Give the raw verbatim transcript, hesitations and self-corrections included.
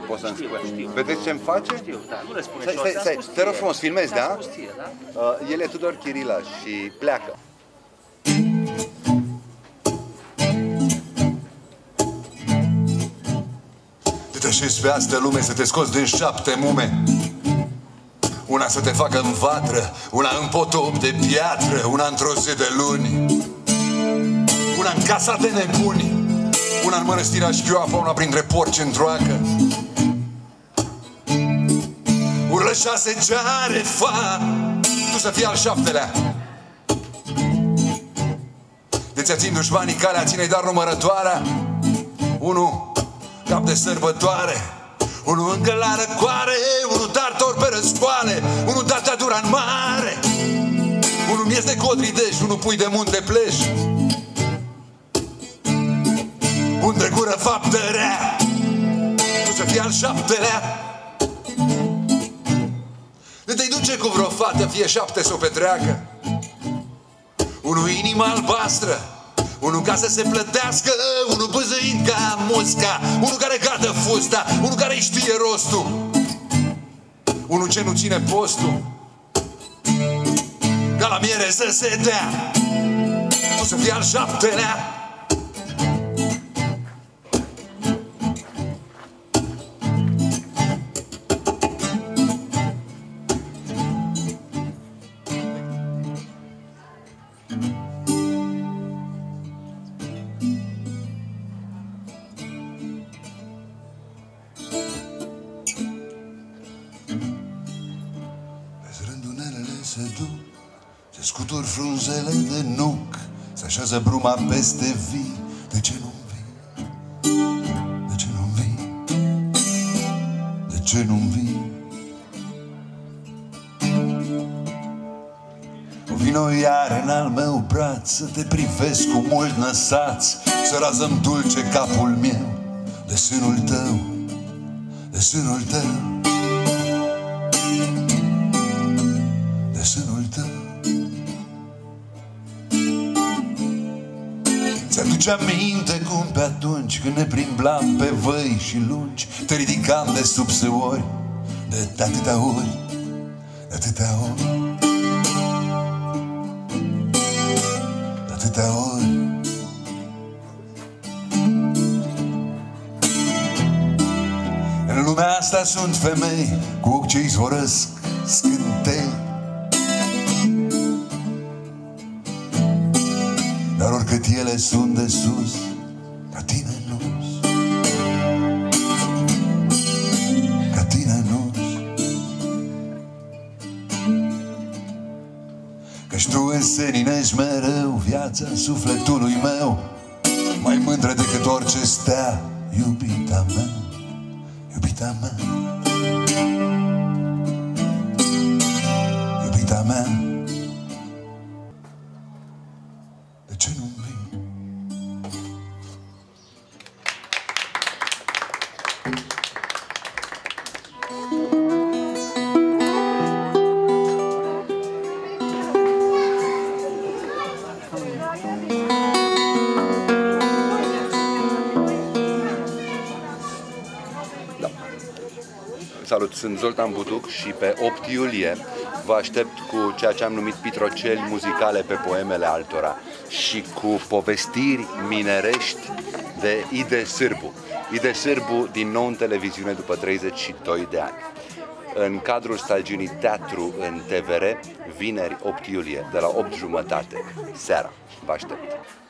poți să-mi Știu, spui. știu. Vedeți ce-mi face? Știu, da, nu le spune Stai, și stai, ți-am stai, spus te rog ție. frumos, filmezi, Ți-am da? spus ție, da? Uh, el e Tudor Chirila și pleacă. Te așezi pe astă lume să te scoți din șapte mume. Una să te facă în vatră, una în potop de piatră, una într-o zi de luni, una în casa de nebuni, una în mănăstirea Șchioapa, una printre porci în troacă. Urlă șase ceare, fa, tu să fii al șaptelea. De ți-a țin dușmanii calea, ține-i dar numărătoarea. Unu cap de sărbătoare, unul încă la răcoare, unul tartor pe răscoale, unul data dura în mare, unul miez de codrideș, unul pui de munte pleș, un de gură faptă rea, tu să fii al șaptelea. De te-i duce cu vreo fată, fie șapte să o petreacă, unul inima albastră, unul ca să se plătească, unul băzăind ca musca, unul care gata fusta, unul care știe rostul, unul ce nu ține postul, ca la miere să se dea, tu să fii al șaptelea. Se duc, se scutur frunzele de nuc, se așează bruma peste vii. De ce nu vii? De ce nu vii? De ce nu vii? Vino iar în al meu braț, să te privesc cu mult năsați, să razăm dulce capul meu de sânul tău, de sânul tău, de sânul tău. Ți-aduce aminte cum pe atunci când ne plimblam pe văi și lungi, te ridicam de sub săori, de atâtea ori, de atâtea ori, de atâtea ori. În lumea asta sunt femei cu ochi ce izvorăsc scântei, dar oricât ele sunt de sus, ca tine nu-s, ca tine nu-s. Căci tu înseninești mereu viața sufletului meu, mai mândră decât orice stea, iubita mea, iubita mea, iubita mea. De ce nu vii? Da. Salut, sunt Zoltan Butuc și pe opt iulie vă aștept cu ceea ce am numit pitroceli muzicale pe poemele altora și cu povestiri minerești de Ide Sârbu. Ide Sârbu din nou în televiziune după treizeci și doi de ani. În cadrul stagiunii Teatru în T V R, vineri opt iulie, de la opt jumătate seara. Vă aștept!